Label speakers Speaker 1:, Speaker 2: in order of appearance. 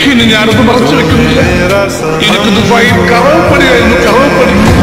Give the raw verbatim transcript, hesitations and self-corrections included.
Speaker 1: ഇനി ഞാനത് മറച്ചു വെക്കുന്നില്ല. എനിക്ക് ദുബായിൽ കറവപ്പണിയായിരുന്നു, കറവപ്പണി.